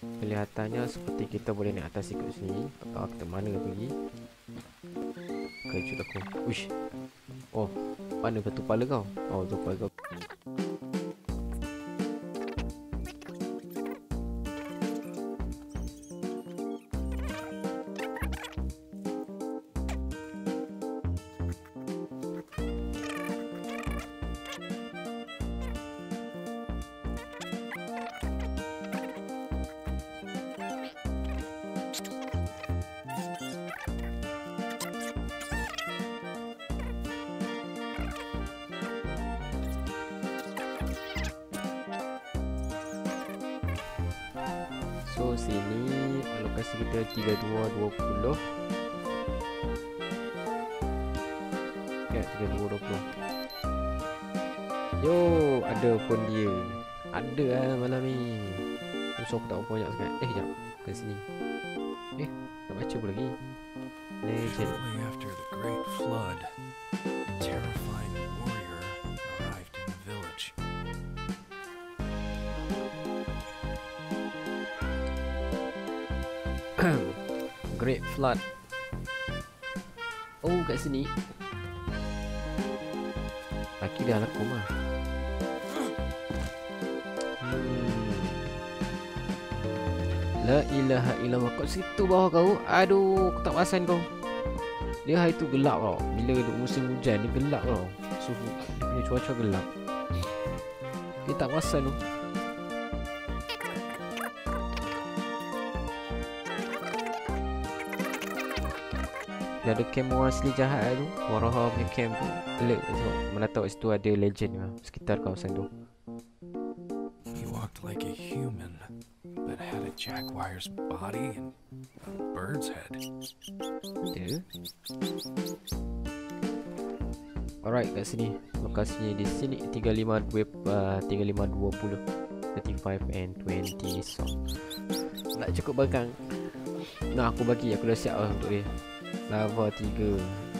Kelihatannya seperti kita boleh naik atas ikut sini. Tak tahu kita mana pergi. Kejut aku. Uish. Oh, mana batu kepala kau? Oh, tu kepala kau. So sini lokasi kita 3220. Ya, 3220. Yo, ada pun dia. Ada lah malam ni. So aku tak berapa banyak sangat. Jap, ke sini. Tak baca pun lagi. Legend. Shortly after the Great Flood, a terrifying warrior arrived in the village. Great Flood. Oh, kat sini. Laki dia anak rumah. La ilaha illallah. Kat situ bawah kau. Aduh, aku tak perasan kau. Dia hari tu gelap tau. Bila musim hujan dia gelap tau. Suhu dia punya cuaca gelap. Dia tak perasan tu. Dia ada camp orang asli jahat tu. Waraha punya camp tu. Alert tu. Mana tahu kat situ ada legend lah. Sekitar kawasan tu. He walked like a human, but had a jaguar's body and a bird's head. Ada. Alright, kat sini. Lokasinya di sini 3520, 35 and 20. So nak cukup belakang. Nah, aku bagi. Aku dah siap lah untuk dia. Lava 3.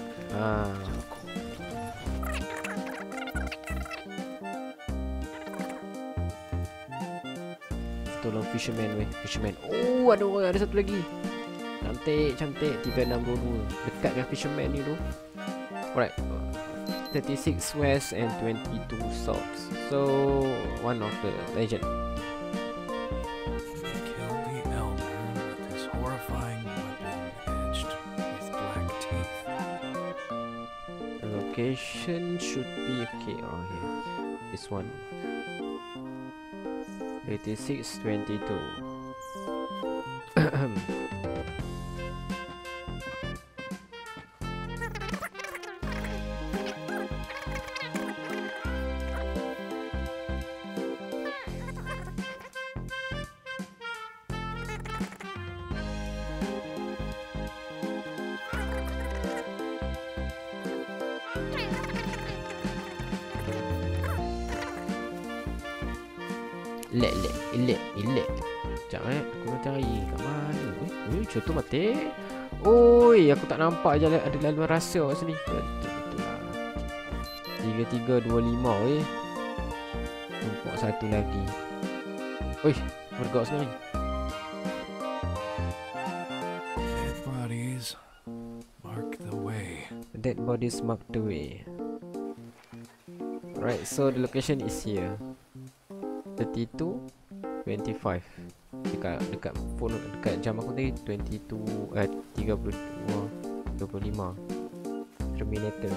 Tolong fisherman weh. Fisherman. Oh, ada satu lagi. Cantik, cantik. 3622. Dekat dengan fisherman ni tu. Alright. 36 west and 22 south. So one of the legend. He killed the elder with his horrifying weapon edged with black teeth. The location should be okay around here. This one. 3622. Elek. Sekejap aku nak cari kat mana. Contoh mati. Oi, aku tak nampak je ada laluan rasa kat sini. Betul lah. 3325 weh. Nampak satu lagi. Oi, bergerak sini. Dead bodies mark the way. Dead bodies mark the way. Alright, so the location is here. 3225. Dekat phone, dekat jam aku tadi 32 25 Terminator.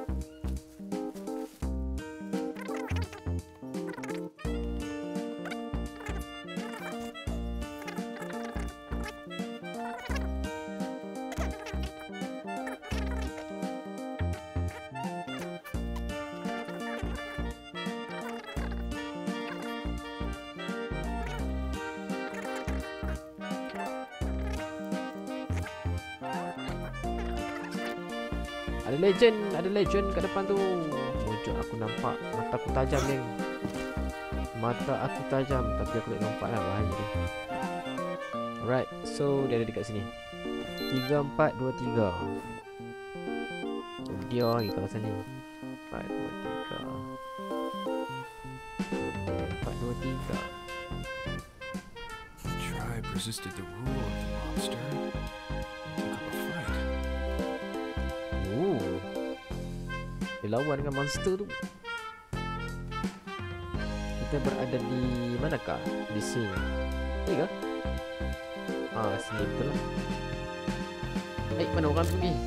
Ada legend kat depan tu. Wujud aku nampak. Mata aku tajam ni. Mata aku tajam tapi aku tak nampak lah, bahaya dia. Alright, so dia ada dekat sini. 3423. Dia lagi kawasan ni. 423. 423. Try resisted the rule of the monster and took up a fight. Oh, dia lawan dengan monster tu. Kita berada di manakah? Di sini. Ni ke? Sini betul lah. Mana orang tu pergi?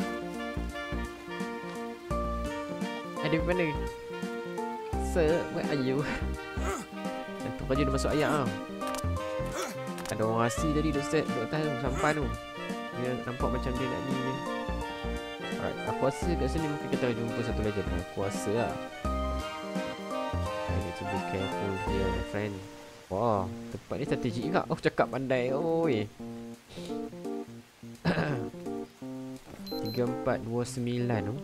Ada di mana? Sir, where are you? Tentu kerja dia masuk ayat lah. Ada orang asli tadi duduk atas tu, sampai tu. Dia nampak macam dia nak ni je. Alright, aku rasa kat sini mungkin kita jumpa satu legend. Aku rasa lah. I need to be careful here, my friend. Wah, tempat ni strategik juga. Oh, cakap pandai. Oi. 3429 tu.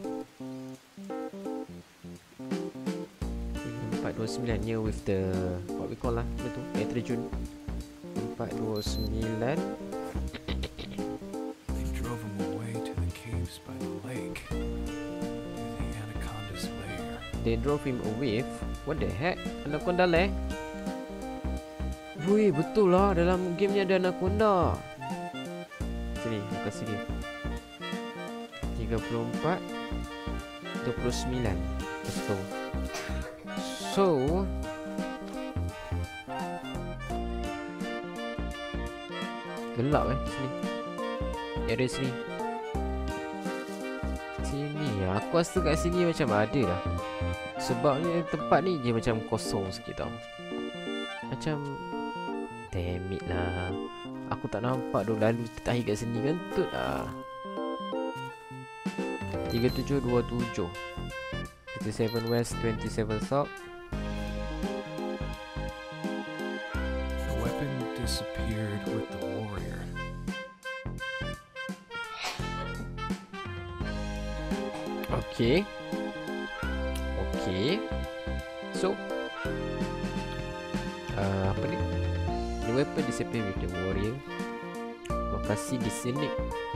3429 near with the what we call lah, betul. Air terjun. 429. They drove him away to the caves by the lake, to the anaconda's lair. They drove him away. What the heck? Anaconda lair? Wui, betul lah, dalam game ni ada anaconda. Sini, aku kasih dia 34 29. Let's go. So gelap sini. Area sini. Sini aku rasa kat sini macam ada lah. Sebab ni tempat ni dia macam kosong sikit tau. Macam damn it lah. Aku tak nampak dah lalu tertahi kat sini, kentut lah. 3727 37 west, 27 south. The weapon disappeared with the warrior. Okay. So apa ni? The weapon disappeared with the warrior. Lokasi di sini.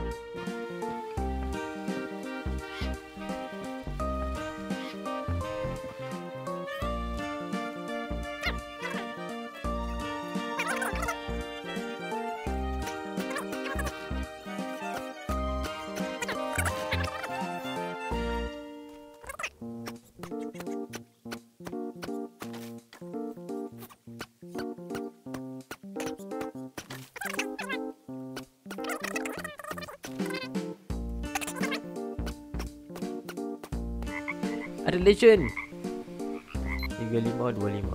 Ada legend 3525.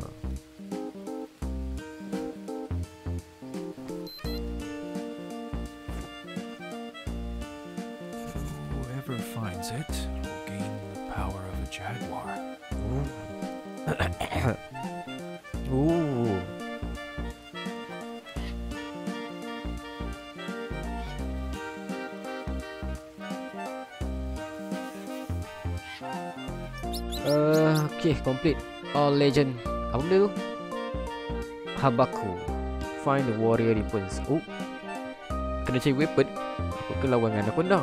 Whoever finds it will gain the power of a jaguar. Ooh. Okay, complete all legend. Apa benda tu? Habaku. Find the warrior weapons. Oh, kena cari weapon. Aku ke lawan dengan anaconda.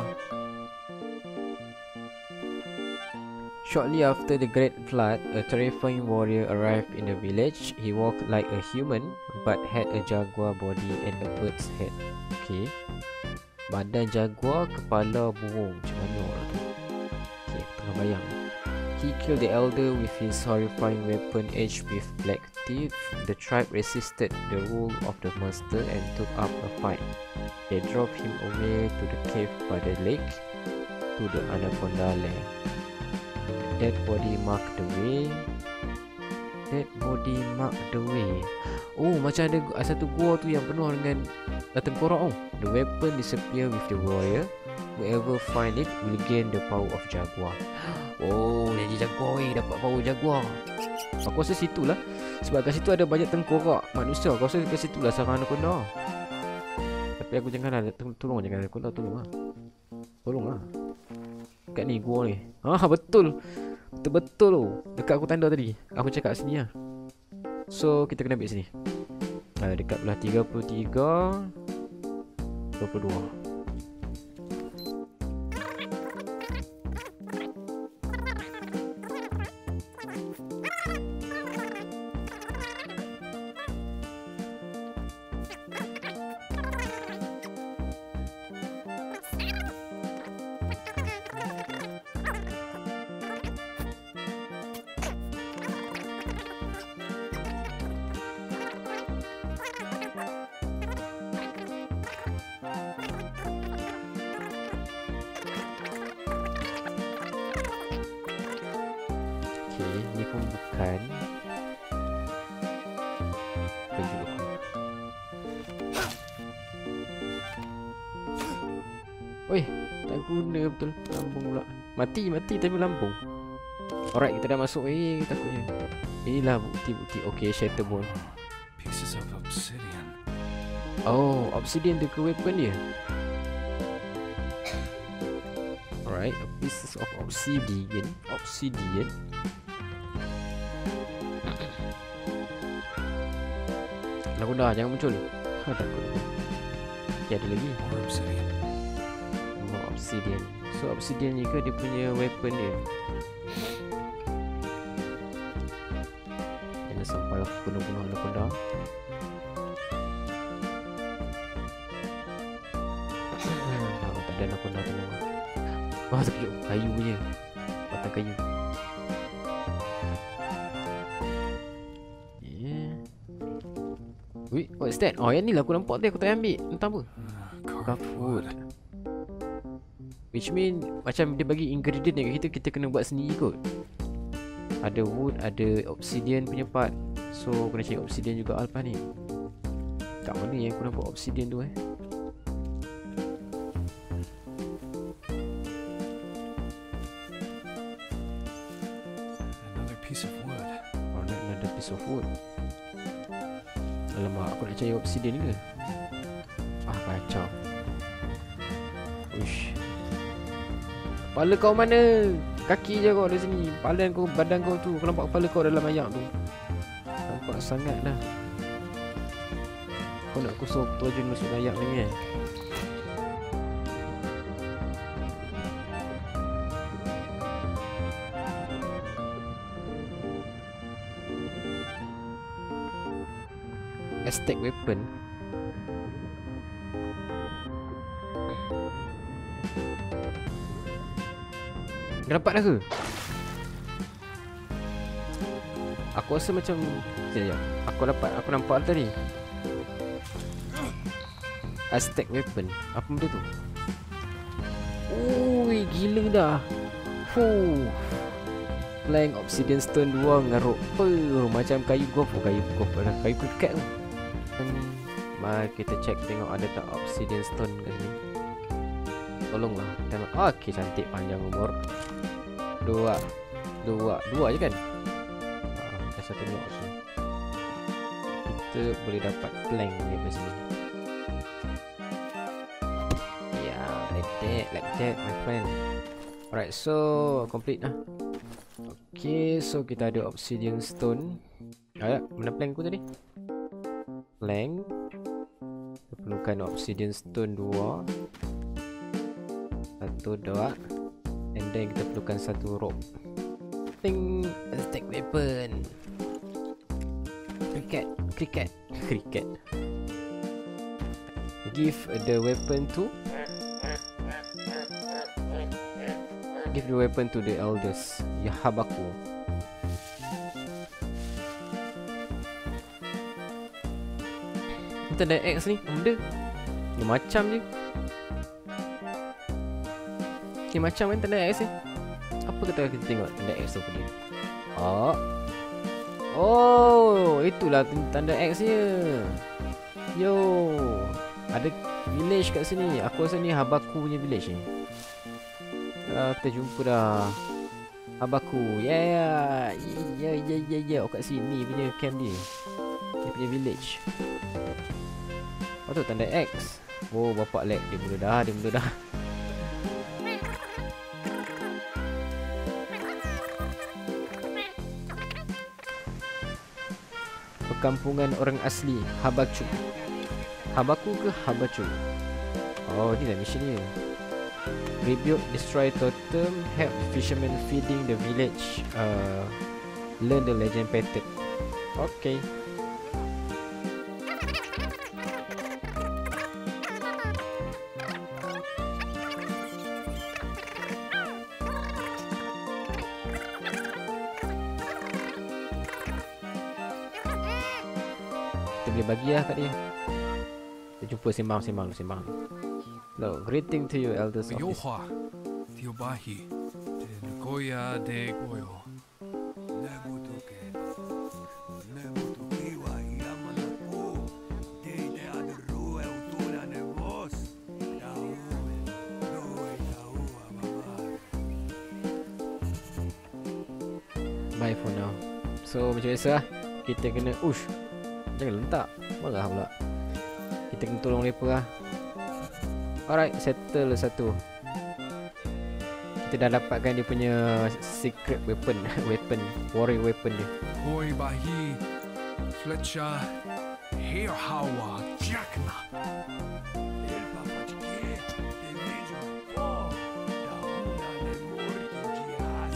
Shortly after the Great Flood, a terrifying warrior arrived in the village. He walked like a human but had a jaguar body and a bird's head. Okay. Badan jaguar, kepala burung. Macam mana orang tu? Okay, tengah bayang. He killed the elder with his horrifying weapon edged with black teeth. The tribe resisted the rule of the master and took up a fight. They drove him away to the cave by the lake, to the anaconda lair. The dead body marked the way. Oh, macam ada satu gua tu yang penuh dengan tengkorak. Oh, the weapon disappear with the warrior. Whoever find it will gain the power of jaguar. Oh, jadi jaguar dapat power jaguar. Aku rasa situlah. Sebab kat situ ada banyak tengkorak manusia. Aku rasa kat situlah sarang anaconda. Tapi aku janganlah tolong anaconda, tolong lah. Kat ni gua ni. Betul. Betul-betul tu. Dekat aku tanda tadi. Aku cakap sini lah. So kita kena ambil sini. Dekat belah 33 22. pun bukan. Baju aku. Oi, tak guna betul. Lambung pula. Mati tapi lambung. Alright, kita dah masuk. Takutnya. Inilah bukti-bukti. Okay, Shatterbone. Pieces of obsidian. Oh, obsidian tu ke weapon dia. Alright, pieces of obsidian. Lagu dah, jangan muncul. Takut. Okay, ada lagi. More obsidian. More obsidian. So obsidian ni ke dia punya weapon dia. Jangan sampai aku bunuh-bunuh anaconda. Tak ada anaconda tu. Wah, sekejap. Kayu punya. Batang kayu. Wait, what's that? Oh, yang ni lah aku nampak tadi. Aku tak ambil. Entah apa. Carved wood. Which mean macam dia bagi ingredient dekat kita, kita kena buat sendiri kot. Ada wood, ada obsidian punya part. So kena cari obsidian juga lepas ni. Kat mana yang aku nampak obsidian tu Another piece of wood. Oh, another piece of wood. Alamak, aku nak cari obsidian ke? Kacau. Uish. Kepala kau mana? Kaki je kau dari sini. Badan kau tu. Kau nampak kepala kau dalam ayak tu? Nampak sangat dah. Kau nak kusuk terjun masuk ayak ni Aztec weapon. Kau dapat dah ke? Aku rasa macam sekejap. Aku nampak tadi Aztec weapon. Apa benda tu? Ui, gila dah. Plank obsidian stone 2 ngaruk. Macam kayu golf. Kayu kriket tu. Mari kita check tengok ada tak obsidian stone kat sini. Tolonglah tengok. Okey, cantik, panjang umur. Dua je kan? Saya tengok sini. Kita boleh dapat plank ni kat sini. Ya, like that my friend. Alright, so complete lah. Okay, so kita ada obsidian stone. Mana plank ku tadi? Plank. Kita perlukan obsidian stone 2. 1, 2. And then kita perlukan 1 rope. Ting, Aztec weapon. Cricket. Give the weapon to the elders. Habaku. Tanda X ni benda dia macam je. Ni macam kan tanda X ni. Apa kata kita tengok tanda X tu apa dia? Oh, itulah tanda X nya. Yo, ada village kat sini. Aku rasa ni Habaku punya village ni. Kita jumpa dah Habaku. Yeah. Oh, kat sini punya camp dia. Dia punya village. Oh tu tanda X. Oh, bapak lag. Dia mula dah. Perkampungan orang asli Habaku. Habaku ke Habacu? Oh, ni lah mission dia. Rebuild, destroy totem, help fishermen feeding the village, learn the legend pattern. Okay. Kita boleh bagi lah kat dia. Kita jumpa sembang. Hello, greeting to you elders of this. Yoha, Theobahi, de Nagoya de Goyo. Bye for now. So macam biasa lah, kita kena jangan lentak, marah pula. Kita kena tolong mereka lah. Alright, settle satu. Kita dah dapatkan dia punya secret weapon. Warrior weapon dia. Oi bahi, Fletcher, here hawa jakna. El papachke, de vejo, da una de morto gias,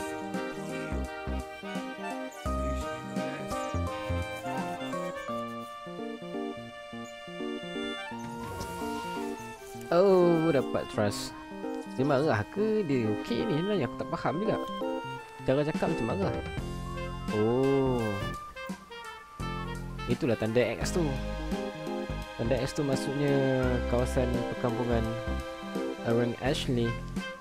Oh, dapat trust. Dia marah ke dia okey ni? Sebenarnya aku tak faham juga. Cara cakap macam marah. Oh, itulah tanda X tu. Tanda X tu maksudnya kawasan perkampungan orang Ashley.